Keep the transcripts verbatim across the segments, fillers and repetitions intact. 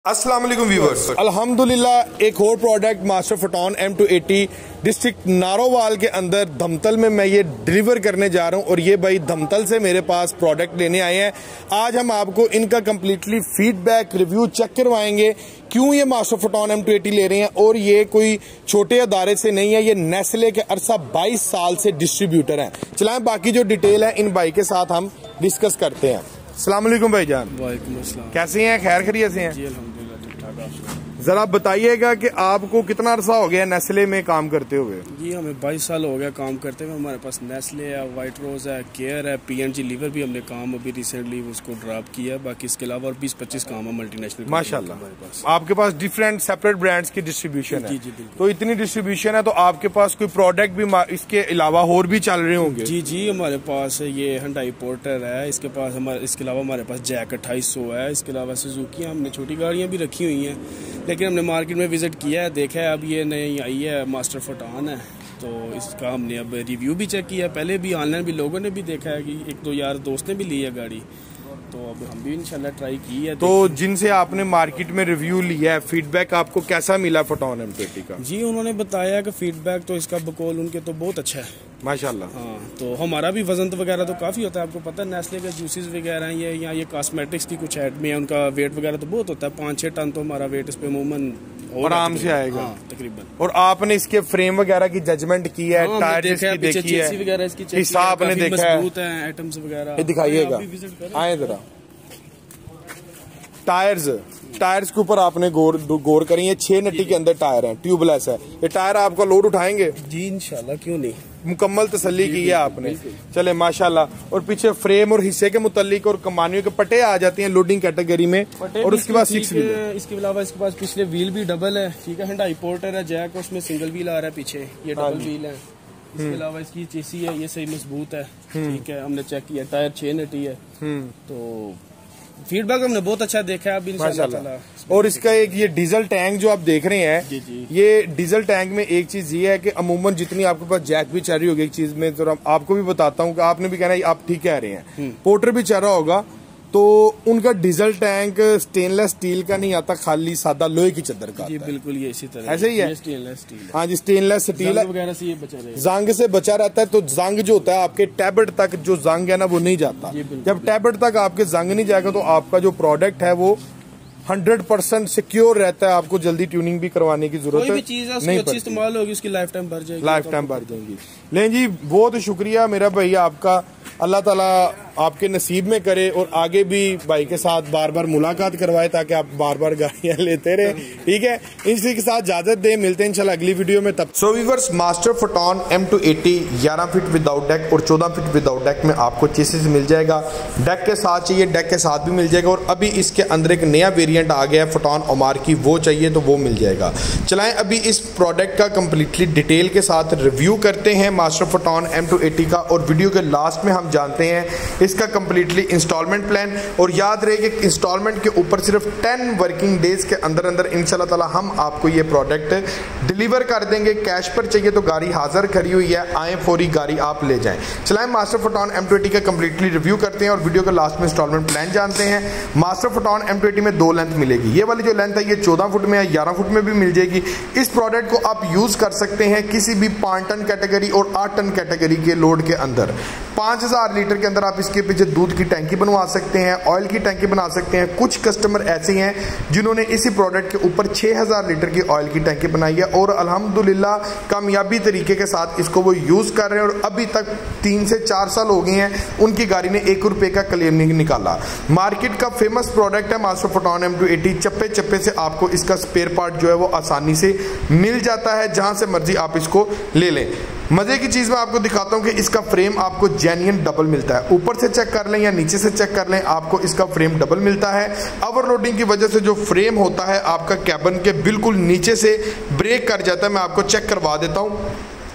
अस्सलाम वालेकुम व्यूअर्स, अल्हम्दुलिल्लाह एक और product master Foton M two AT district Narowal के अंदर धमतल में मैं ये डिलीवर करने जा रहा हूँ। और ये भाई धमतल से मेरे पास प्रोडक्ट लेने आए हैं। आज हम आपको इनका कम्प्लीटली फीडबैक रिव्यू चेक करवाएंगे, क्यों ये master Foton M two AT ले रहे हैं। और ये कोई छोटे अदारे से नहीं है, ये नेस्ले के अरसा बाईस साल से डिस्ट्रीब्यूटर हैं। चलाएं बाकी जो डिटेल है इन भाई के साथ हम डिस्कस करते हैं। अस्सलाम वालेकुम भाईजान। वालेकुम अस्सलाम। कैसे हैं? खैर खैरियत से हैं? जी अल्हम्दुलिल्लाह ठीक ठाक। आप जरा बताइएगा कि आपको कितना अरसा हो गया नेस्ले में काम करते हुए? जी हमें बाईस साल हो गया काम करते हुए। हमारे पास नेस्ले है, वाइट रोज है, केयर है, पीएनजी लीवर भी हमने काम अभी रिसेंटली उसको ड्रॉप किया। बाकी इसके अलावा और बीस पच्चीस काम है मल्टीनेशनल माशाल्लाह। हमारे पास आपके पास डिफरेंट सेपरेट ब्रांड्स की डिस्ट्रीब्यूशन है। जी जी बिल्कुल। तो इतनी डिस्ट्रीब्यूशन है तो आपके पास कोई प्रोडक्ट भी इसके अलावा और भी चल रहे होंगे? जी जी हमारे पास ये हंडाई पोर्टर है, इसके पास हमारे इसके अलावा हमारे पास जैक अट्ठाईस सौ है। इसके अलावा सुजुकी हमने छोटी गाड़ियाँ भी रखी हुई हैं, लेकिन हमने मार्केट में विजिट किया है, देखा है। अब ये नई आई है मास्टर फोटोन है, तो इसका हमने अब रिव्यू भी चेक किया। पहले भी ऑनलाइन भी लोगों ने भी देखा है कि एक दो यार दोस्त ने भी ली है गाड़ी, तो अब हम भी इंशाल्लाह ट्राई की है। तो जिनसे आपने मार्केट में रिव्यू लिया है, फीडबैक आपको कैसा मिला फोटोन एम टू एटी का? जी उन्होंने बताया कि फीडबैक तो इसका बकौल उनके तो बहुत अच्छा है माशाल्लाह। हाँ, तो हमारा भी वजन तो वगैरह तो काफी होता है। आपको पता है नेस्ले के जूसेस वगैरह हैं, ये या ये कॉस्मेटिक्स की कुछ ऐड में है, उनका वेट वगैरह तो बहुत होता है। पाँच छः टन तो हमारा वेट इस पे अमूमन आराम से आएगा। हाँ, तकरीबन। और आपने इसके फ्रेम वगैरह की जजमेंट की है, हाँ, टायर देखा है, देखी है, वगैरह इसकी हिस्सा आपने देखा है, मजबूत हैं आइटम्स वगैरह। दिखाइएगा, आए जरा टायर्स टायर्स के ऊपर आपने गौर गौर करी है। छह नट्टी के अंदर टायर है, ट्यूबलेस है। ये टायर आपका लोड उठाएंगे? जी इंशाल्लाह, क्यों नहीं। मुकम्मल तसल्ली की है आपने, चले माशाल्लाह। और पीछे फ्रेम और हिस्से के मुतालिक और कमानियों के पट्टे आ जाते हैं लोडिंग कैटेगरी में। और उसके बाद सिक्स व्हील है। इसके अलावा इसके पास पिछले व्हील भी डबल है, ठीक है। हंडाई पोर्टर है, जैक उसमें सिंगल व्हील आ रहा है पीछे, ये डबल व्हील है। इसके अलावा इसकी चेसी है, ये सही मजबूत है, ठीक है। हमने चेक किया, टायर छह नटी है, तो फीडबैक हमने बहुत अच्छा देखा है अभी इंशाल्लाह। और इसका एक ये डीजल टैंक जो आप देख रहे हैं, जी जी। ये डीजल टैंक में एक चीज ये है कि अमूमन जितनी आपके पास जैक भी चल रही होगी, एक चीज में तो आपको भी बताता हूँ कि आपने भी कहना है आप ठीक कह रहे हैं, पोर्टर भी चल रहा होगा, तो उनका डीजल टैंक स्टेनलेस स्टील का नहीं आता, खाली सादा लोहे की चद्दर का। जी बिल्कुल, ये इसी तरह ऐसे ही है, स्टेनलेस स्टील। हाँ जी, स्टेनलेस स्टील वगैरह से ये बचा रहे, जंग से बचा रहता है। तो जंग जो होता है आपके टैबलेट तक जो जंग है ना वो नहीं जाता। जब टैबलेट तक आपके जंग नहीं जाएगा तो आपका जो प्रोडक्ट है वो हंड्रेड परसेंट सिक्योर रहता है। आपको जल्दी ट्यूनिंग भी करवाने की जरूरत कोई भी चीज है उसकी अच्छी इस्तेमाल होगी, उसकी लाइफ टाइम भर जाएगी, लाइफ टाइम भर जाएगी। लें जी, बहुत शुक्रिया मेरा भैया आपका। अल्लाह ताला आपके नसीब में करे और आगे भी भाई के साथ बार बार मुलाकात करवाए ताकि आप बार बार गाड़ियां लेते रहे, ठीक है। इसी के साथ इजाजत दे, मिलते हैं इंशाल्लाह अगली वीडियो में। तब so viewers, master Foton M two AT ग्यारह फीट विदाउट डेक और चौदह फीट विदाउट डेक में आपको चेसिस मिल जाएगा। डेक के साथ चाहिए, डेक के साथ भी मिल जाएगा। और अभी इसके अंदर एक नया वेरिएंट आ गया है फोटोन ओमार की, वो चाहिए तो वो मिल जाएगा। चलाएं अभी इस प्रोडक्ट का कंप्लीटली डिटेल के साथ रिव्यू करते हैं master Foton M two AT का। और वीडियो के लास्ट में हम जानते हैं इसका कंप्लीटली इंस्टॉलमेंट प्लान। और याद रहे कि इंस्टॉलमेंट के ऊपर सिर्फ टेन वर्किंग डेज के अंदर अंदर इंशाल्लाह ताला हम आपको ये प्रोडक्ट डिलीवर कर देंगे। कैश पर चाहिए तो गाड़ी हाजिर खड़ी हुई है, आए फौरी गाड़ी आप ले जाएं। चलाएं master Foton M two AT का कंप्लीटली रिव्यू करते हैं और वीडियो के लास्ट में इंस्टॉलमेंट प्लान जानते हैं। Master Foton M two AT में दो लेंथ मिलेगी। ये वाली जो लेंथ है ये चौदह फुट में है, ग्यारह फुट में भी मिल जाएगी। इस प्रोडक्ट को आप यूज कर सकते हैं किसी भी पांच टन कैटेगरी और आठ टन कैटेगरी के लोड के अंदर। पांच हजार लीटर के अंदर आप इसके पीछे दूध की टैंकी बनवा सकते हैं, ऑयल की टैंकी बना सकते हैं। कुछ कस्टमर ऐसे हैं जिन्होंने इसी प्रोडक्ट के ऊपर छह हजार लीटर की ऑयल की टैंकी बनाई है और अल्हम्दुलिल्लाह कामयाबी तरीके के साथ इसको वो यूज कर रहे हैं। और अभी तक तीन से चार साल हो गए हैं उनकी गाड़ी ने एक रुपए का क्लेम नहीं निकाला। मार्केट का फेमस प्रोडक्ट है master Foton M two AT. चप्पे चप्पे से आपको इसका स्पेयर पार्ट जो है वो आसानी से मिल जाता है, जहां से मर्जी आप इसको ले लें। मजे की चीज मैं आपको दिखाता हूं कि इसका फ्रेम आपको जेन्युइन डबल मिलता है। ऊपर से चेक कर लें या नीचे से चेक कर लें, आपको इसका फ्रेम डबल मिलता है। ओवरलोडिंग की वजह से जो फ्रेम होता है आपका कैबिन के बिल्कुल नीचे से ब्रेक कर जाता है। मैं आपको चेक करवा देता हूं।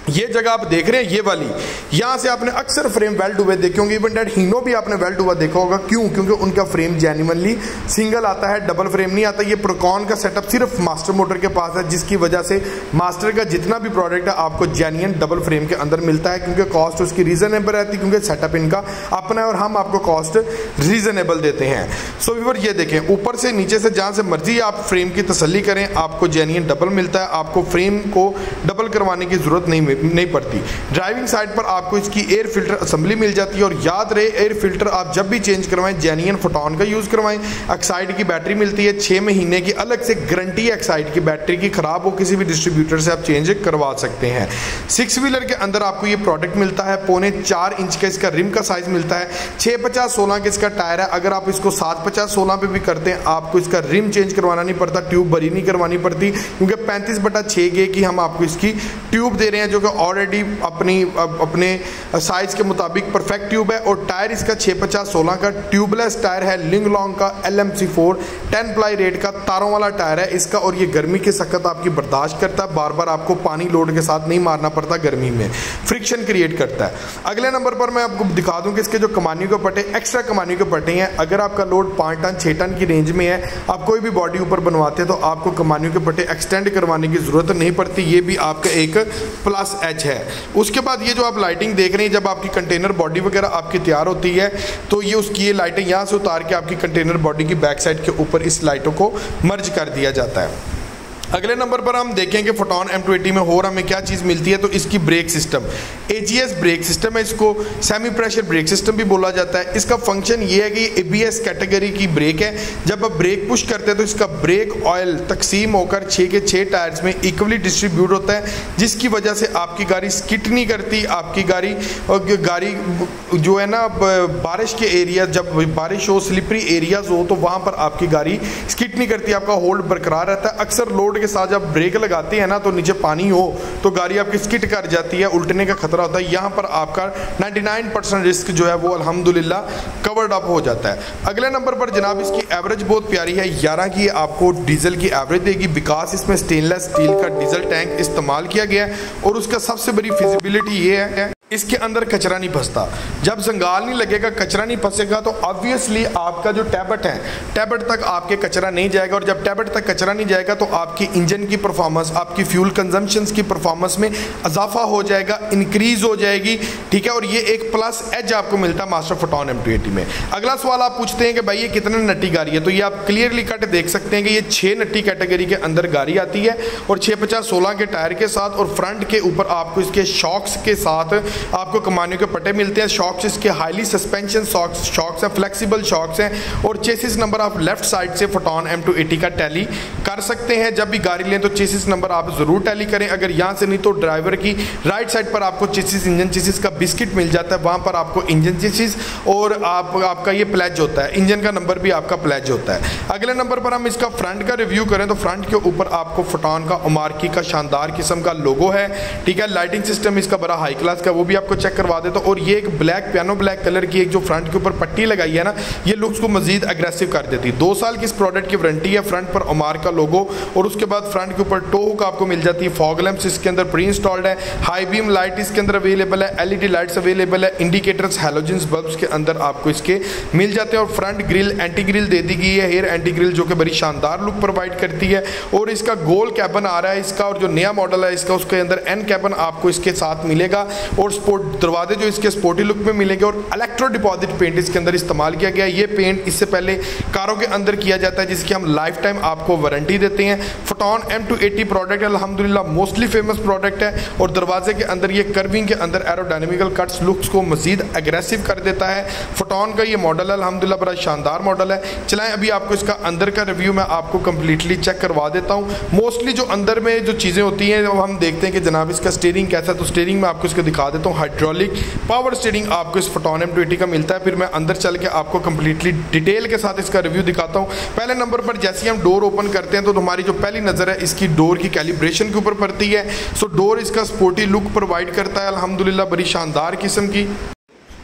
ये जगह आप देख रहे हैं ये वाली, यहाँ से आपने अक्सर फ्रेम वेल्ड हुए देखे होंगे, इवन डेट हीनो भी आपने वेल्ड हुआ देखा होगा। क्यों? क्योंकि उनका फ्रेम जेन्युइनली सिंगल आता है, डबल फ्रेम नहीं आता। ये प्रोकॉन का सेटअप सिर्फ मास्टर मोटर के पास है, जिसकी वजह से मास्टर का जितना भी प्रोडक्ट है आपको जेन्युइन डबल फ्रेम के अंदर मिलता है, क्योंकि कॉस्ट उसकी रीजनेबल रहती है, क्योंकि सेटअप इनका अपना है और हम आपको कॉस्ट रीजनेबल देते हैं। सो व्यूअर ये देखें, ऊपर से नीचे से जहाँ से मर्जी आप फ्रेम की तसल्ली करें, आपको जेन्युइन डबल मिलता है, आपको फ्रेम को डबल करवाने की जरूरत नहीं नहीं पड़ती। ड्राइविंग साइड पर आपको इसकी एयर फिल्टर असेंबली मिल जाती है, और याद रहे एयर फिल्टर आप जब भी चेंज करवाएं जेन्युइन फोटोन का यूज करवाएं। एक्साइड की बैटरी मिलती है, छह महीने की अलग से गारंटी है एक्साइड की बैटरी की, खराब हो किसी भी डिस्ट्रीब्यूटर से आप चेंज करवा सकते हैं। सिक्स व्हीलर के अंदर आपको ये प्रोडक्ट मिलता है, पौने चार इंच का इसका रिम का साइज मिलता है, छह पचास सोलह का इसका टायर है। अगर आप इसको सात पचास सोलह पे भी करते हैं आपको इसका रिम चेंज करवाना नहीं पड़ता, ट्यूब भरी नहीं करवानी पड़ती, क्योंकि पैंतीस बटा छह गे की हम आपको इसकी ट्यूब दे रहे हैं, जो कि ऑलरेडी अपनी अपने साइज के मुताबिक परफेक्ट ट्यूब है। और टायर इसका छह पचास सोलह का ट्यूबलेस टायर है, लिंग लॉन्ग का L M C four ten ply rate का तारों वाला टायर है इसका, और ये गर्मी की सख्त आपकी बर्दाश्त करता है, बार बार आपको पानी लोड के साथ नहीं मारना पड़ता, गर्मी में फ्रिक्शन क्रिएट करता है। अगले नंबर पर मैं आपको दिखा दूं कि इसके जो कमानियों के पट्टे एक्स्ट्रा कमानियों के पट्टे हैं, अगर आपका लोड पाँच टन छः टन की रेंज में है, आप कोई भी बॉडी ऊपर बनवाते हैं तो आपको कमानियों के पट्टे एक्सटेंड करवाने की जरूरत नहीं पड़ती, ये भी आपका एक प्लस एच है। उसके बाद ये जो आप लाइटिंग देख रहे हैं, जब आपकी कंटेनर बॉडी वगैरह आपकी तैयार होती है तो ये उसकी ये लाइटें यहाँ से उतार के आपकी कंटेनर बॉडी की बैक साइड के ऊपर इस लाइटों को मर्ज कर दिया जाता है। अगले नंबर पर हम देखेंगे फोटोन एम टू एटी में और हमें क्या चीज़ मिलती है, तो इसकी brake system A G S brake system है, इसको सेमी प्रेशर ब्रेक सिस्टम भी बोला जाता है। इसका फंक्शन ये है कि ए बी एस कैटेगरी की ब्रेक है, जब आप ब्रेक पुश करते हैं तो इसका ब्रेक ऑयल तकसीम होकर छः के छः टायर्स में इक्वली डिस्ट्रीब्यूट होता है, जिसकी वजह से आपकी गाड़ी स्किट नहीं करती। आपकी गाड़ी गाड़ी जो है ना बारिश के एरिया, जब बारिश हो स्लिपरी एरियाज हो तो वहाँ पर आपकी गाड़ी स्किट नहीं करती, आपका होल्ड बरकरार रहता है। अक्सर लोड के साथ जब ब्रेक लगाते हैं ना तो नीचे पानी हो तो गाड़ी आपकी स्किट कर जाती है, उल्टने का खतरा होता है। यहाँ पर आपका निन्यानवे परसेंट रिस्क जो है वो अल्हम्दुलिल्लाह कवर्ड अप हो जाता है। अगले नंबर पर जनाब इसकी एवरेज बहुत प्यारी है, ग्यारह की आपको डीजल की एवरेज देगी, बिकॉज इसमें स्टेनलेस स्टील का डीजल टैंक इस्तेमाल किया गया है। और उसका सबसे बड़ी फिजिबिलिटी ये है इसके अंदर कचरा नहीं फंसता, जब जंगाल नहीं लगेगा कचरा नहीं फंसेगा तो ऑब्वियसली आपका जो टैबट है टैबट तक आपके कचरा नहीं जाएगा, और जब टैबट तक कचरा नहीं जाएगा तो आपकी इंजन की परफॉर्मेंस, आपकी फ्यूल कंजम्पशंस की परफॉर्मेंस में इजाफा हो जाएगा, इंक्रीज हो जाएगी, ठीक है। और ये एक प्लस एज आपको मिलता है master Foton M two AT में। अगला सवाल आप पूछते हैं कि भाई ये कितने नट्टी गाड़ी है, तो ये आप क्लियरली कट देख सकते हैं कि ये छः नट्टी कैटेगरी के अंदर गाड़ी आती है, और छः पचास सोलह के टायर के साथ, और फ्रंट के ऊपर आपको इसके शॉक्स के साथ आपको कमाने के पट्टे मिलते हैं। शॉक्स इसके हाईली सस्पेंशन शॉक्स शॉक्स हैं, फ्लेक्सिबल शॉक्स हैं, और चेसिस नंबर आप लेफ्ट साइड से फोटोन एम टू एटी का टैली कर सकते हैं। जब भी गाड़ी लें तो चेसिस नंबर आप जरूर टैली करें, अगर यहाँ से नहीं तो ड्राइवर की राइट साइड पर आपको चेसिस इंजन चेसिस का बिस्किट मिल जाता है, वहाँ पर आपको इंजन चेसिस और आप आपका ये प्लेज होता है, इंजन का नंबर भी आपका प्लेज होता है। अगले नंबर पर हम इसका फ्रंट का रिव्यू करें तो फ्रंट के ऊपर आपको फोटोन का ओमार्की का शानदार किस्म का लोगो है, ठीक है। लाइटिंग सिस्टम इसका बड़ा हाई क्लास का, वो भी आपको चेक करवा देता हूं। और ये एक ब्लैक पियानो ब्लैक कलर की एक जो फ्रंट के ऊपर पट्टी लगाई है ना, ये लुक्स को मजीद अग्रेसिव कर देती है। दो साल की इस प्रोडक्ट की वारंटी है, फ्रंट पर ओमार का लोगो, और उसके बाद फ्रंट के ऊपर टो हुक आपको मिल जाती है, फॉग लैंप्स इसके अंदर प्री इंस्टॉल्ड है, हाई बीम लाइट इसके अंदर अवेलेबल है, एलईडी लाइट्स अवेलेबल है, इंडिकेटर्स हैलोजन्स बल्ब्स के अंदर आपको इसके मिल जाते हैं, और फ्रंट ग्रिल एंटी ग्रिल दे दी गई है, हेयर एंटी ग्रिल, जो कि बड़ी शानदार लुक प्रोवाइड करती है। और इसका गोल कैबन आ रहा है इसका, और जो नया मॉडल है इसका उसके अंदर एन कैबन आपको इसके साथ मिलेगा, और स्पोर्ट दरवाजे जो इसके स्पोर्टी लुक में मिलेंगे, और इलेक्ट्रो डिपॉजिट पेंट इसके अंदर इस्तेमाल किया गया है। ये पेंट इससे पहले कारों के अंदर किया जाता है, जिसकी हम लाइफ टाइम आपको वारंटी देते हैं। Foton M two AT product अल्हम्दुलिल्लाह मोस्टली फेमस प्रोडक्ट है, और दरवाजे के अंदर ये कर्विंग के अंदर एरोडायनेमिकल कट्स लुक्स को मजीद अग्रेसिव कर देता है। फोटोन का ये मॉडल है अल्हम्दुलिल्लाह बड़ा शानदार मॉडल है। चलाएं अभी आपको इसका अंदर का रिव्यू मैं आपको कंप्लीटली चेक करवा देता हूँ। मोस्टली जो अंदर में जो चीज़ें होती हैं हम देखते हैं कि जनाब इसका स्टीयरिंग कैसा है, तो स्टीयरिंग में आपको इसको दिखा देता हूँ। हाइड्रोलिक पावर स्टीयरिंग आपको इस फोटोन एम टू एटी का मिलता है। फिर मैं अंदर चल के आपको कंप्लीटली डिटेल के साथ इसका रिव्यू दिखाता हूँ। पहले नंबर पर जैसे हम डोर ओपन करते हैं तो हमारी जो पहली नज़र है इसकी डोर की कैलिब्रेशन के ऊपर पड़ती है। सो डोर इसका स्पोर्टी लुक प्रोवाइड करता है अल्हम्दुलिल्लाह बड़ी शानदार किस्म की।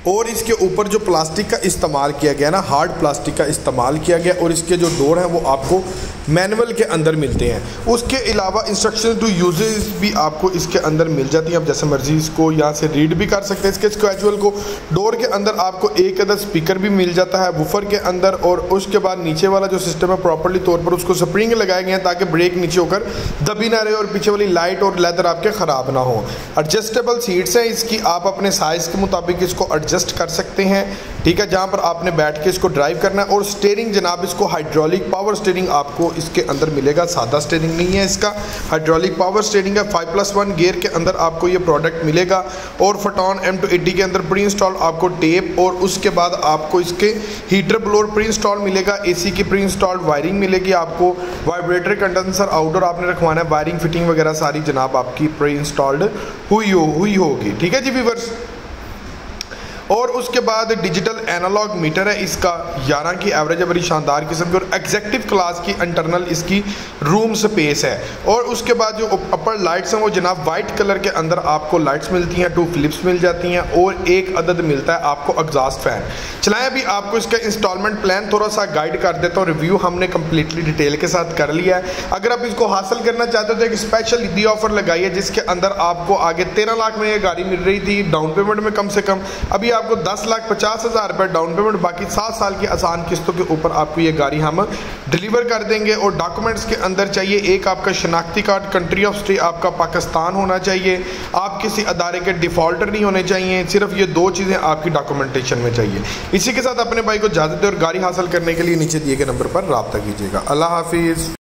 और इसके ऊपर जो प्लास्टिक का इस्तेमाल किया गया ना, हार्ड प्लास्टिक का इस्तेमाल किया गया, और इसके जो डोर हैं वो आपको मैनुअल के अंदर मिलते हैं। उसके अलावा इंस्ट्रक्शन टू यूजेस भी आपको इसके अंदर मिल जाती हैं। आप जैसे मर्जी इसको यहाँ से रीड भी कर सकते हैं इसके स्केजुअल को। डोर के अंदर आपको एक अदर स्पीकर भी मिल जाता है वूफर के अंदर, और उसके बाद नीचे वाला जो सिस्टम है प्रॉपर्ली तौर पर उसको स्प्रिंग लगाए गए हैं ताकि ब्रेक नीचे होकर दबी ना रहे और पीछे वाली लाइट और लेदर आपके ख़राब ना हो। एडजस्टेबल सीट्स हैं इसकी, आप अपने साइज़ के मुताबिक इसको एडजस्ट कर सकते हैं, ठीक है, जहाँ पर आपने बैठ के इसको ड्राइव करना है। और स्टीयरिंग जनाब इसको हाइड्रोलिक पावर स्टीयरिंग आपको इसके अंदर मिलेगा, सादा स्टीयरिंग नहीं है इसका, हाइड्रोलिक पावर स्टीयरिंग है। फाइव प्लस वन गियर के अंदर आपको ये प्रोडक्ट मिलेगा। और फोटॉन एम टू एटी के अंदर प्री इंस्टॉल आपको टेप, और उसके बाद आपको इसके हीटर ब्लोअर प्री इंस्टॉल मिलेगा, एसी की प्री इंस्टॉल्ड वायरिंग मिलेगी आपको, वाइब्रेटर कंडेंसर आउटडोर आपने रखवाना है, वायरिंग फिटिंग वगैरह सारी जनाब आपकी प्री इंस्टॉल्ड हुई हो हुई होगी, ठीक है जी व्यूअर्स। और उसके बाद डिजिटल एनालॉग मीटर है इसका, ग्यारह की एवरेज है, बड़ी शानदार किस्म की, और एग्जेक्टिव क्लास की इंटरनल इसकी रूम स्पेस है। और उसके बाद जो अपर लाइट्स हैं वो जनाब वाइट कलर के अंदर आपको लाइट्स मिलती हैं, टू फ्लिप्स मिल जाती हैं, और एक अदद मिलता है आपको एग्जॉस्ट फैन। चलाएं अभी आपको इसका इंस्टॉलमेंट प्लान थोड़ा सा गाइड कर देता हूँ, रिव्यू हमने कंप्लीटली डिटेल के साथ कर लिया है। अगर आप इसको हासिल करना चाहते हो तो एक स्पेशल ईदी ऑफर लगाई है जिसके अंदर आपको आगे तेरह लाख में ये गाड़ी मिल रही थी डाउन पेमेंट में कम से कम, अभी आपको दस लाख पचास हज़ार रुपये डाउन पेमेंट, बाकी सात साल की आसान किस्तों के ऊपर आपको ये गाड़ी हम डिलीवर कर देंगे। और डॉक्यूमेंट्स के अंदर चाहिए एक आपका शनाख्ती कार्ड, कंट्री ऑफ स्टे आपका पाकिस्तान होना चाहिए, आप किसी अदारे के डिफ़ॉल्टर नहीं होने चाहिए, सिर्फ ये दो चीज़ें आपकी डॉक्यूमेंटेशन में चाहिए। इसी के साथ अपने भाई को इजाज़त दें और गाड़ी हासिल करने के लिए नीचे दिए गए नंबर पर रब्ता कीजिएगा। अल्लाह हाफिज़।